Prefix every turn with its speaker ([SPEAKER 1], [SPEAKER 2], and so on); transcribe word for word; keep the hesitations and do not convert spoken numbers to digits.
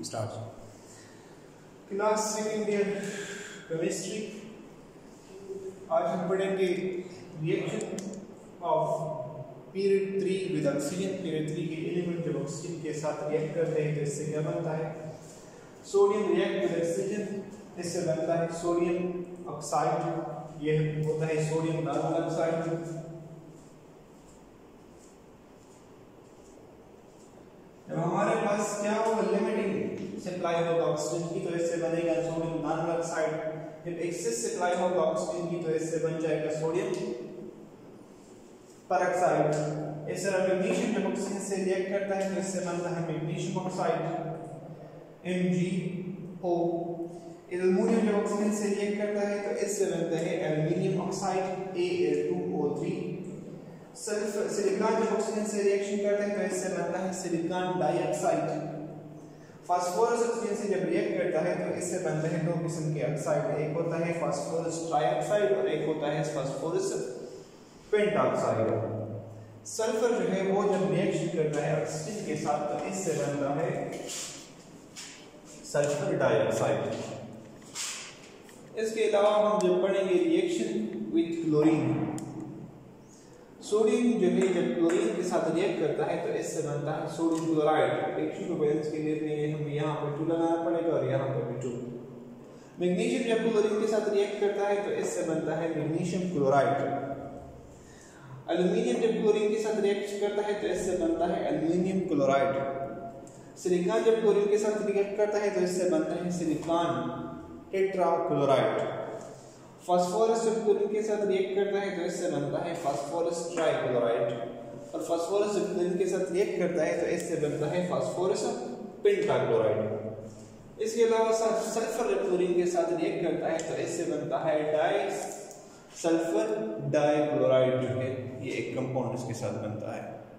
[SPEAKER 1] Start. Class second year chemistry. आज हम पढ़ेंगे reaction of period three with oxygen. Period three के element जब ऑक्सीजन के साथ रिएक्ट करते हैं तो इससे क्या बनता है? सोडियम रिएक्ट विद ऑक्सीजन, इससे बनता है सोडियम ऑक्साइड। ये होता है सोडियम नार्मल ऑक्साइड। जब हमारे पास क्या होगा, लिमिटिंग सप्लाई होगा ऑक्सीजन की, तो इससे बनेगा सोडियम नार्मल ऑक्साइड। जब एक्सेस सप्लाई होगा ऑक्सीजन की तो इससे बन जाएगा सोडियम परऑक्साइड। इस तरह मैग्नीशियम जब ऑक्सीजन से रिएक्ट करता है तो इससे बनता है magnesium oxide M G O. Aluminium जब ऑक्सीजन से रिएक्ट करता है तो इससे बनता है aluminium oxide A L two O three. Sulphur silicon जब ऑक्सीजन से रिएक्शन करता है तो इससे बनता है सिलिकॉन डाइऑक्साइड। फास्फोरस ऑक्सीजन से जब रिएक्ट करता है तो इससे बनते हैं दो किस्म के ऑक्साइड, एक होता है फास्फोरस ट्राइऑक्साइड और एक होता है फास्फोरस पेंटाऑक्साइड। सल्फर जो है वो जब रिएक्शन करता है ऑक्सीजन के साथ तो इससे बनता है सल्फर डाइऑक्साइड। इसके अलावा हम जब पढ़ेंगे रिएक्शन विद क्लोरीन। सोडियम जो है जब क्लोरीन के साथ रिएक्ट करता है तो इससे बनता है सोडियम क्लोराइड। रिएक्शन को बैलेंस के लिए हमें यहाँ पे टू लगाना पड़ेगा और यहाँ पे भी टू। मैग्नीशियम जब क्लोरीन के साथ रिएक्ट करता है तो इससे बनता है मैग्नीशियम क्लोराइड। एल्युमिनियम जब क्लोरीन के साथ रिएक्ट करता है तो इससे बनता है एल्युमिनियम क्लोराइड। सिलिकॉन जब क्लोरीन के साथ रिएक्ट करता है तो इससे बनता है सिलिकॉन टेट्राक्लोराइड। फास्फोरस जब क्लोरीन के साथ रिएक्ट करता है तो इससे बनता है फास्फोरस ट्राइक्लोराइड। और फास्फोरस जब क्लोरीन के साथ रिएक्ट करता है तो इससे बनता है फास्फोरस पेंटाक्लोराइड। इसके अलावा सल्फर जब क्लोरीन के साथ रिएक्ट करता है तो इससे बनता है डाई सल्फर डाइक्लोराइड, जो है ये एक कंपाउंड इसके साथ बनता है।